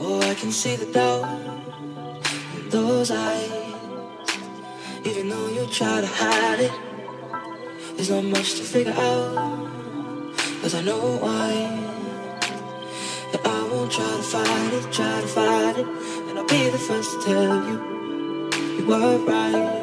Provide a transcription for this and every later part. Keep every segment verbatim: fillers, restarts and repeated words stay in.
Oh, I can see the doubt in those eyes. Even though you try to hide it, there's not much to figure out. Cause I know why. And I won't try to fight it, try to fight it. And I'll be the first to tell you, you were right.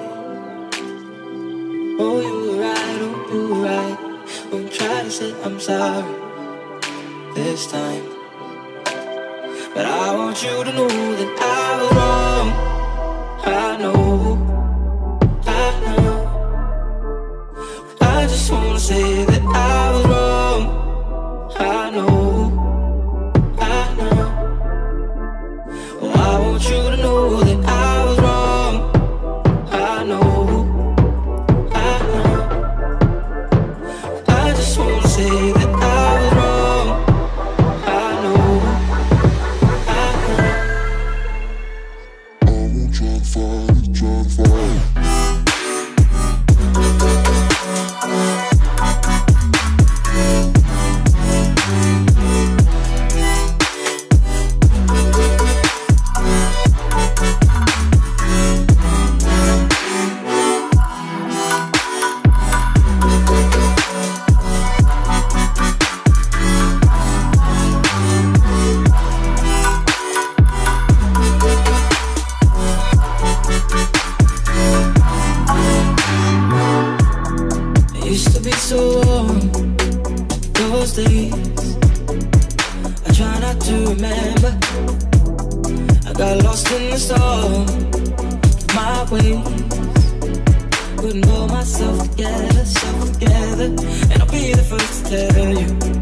Oh, you were right, oh, you were right. Won't try to say I'm sorry this time. But I want you to know that I was wrong. I know, I know. I just wanna say that I was wrong. I know, I know. Oh, I want you to know that I was wrong. I know, I know. I just wanna say that I was wrong. I know, I know. I won't try to fight it, try to fight it. Used to be so warm, those days. I try not to remember. I got lost in the storm of my ways. Couldn't pull myself together, self together. And I'll be the first to tell you,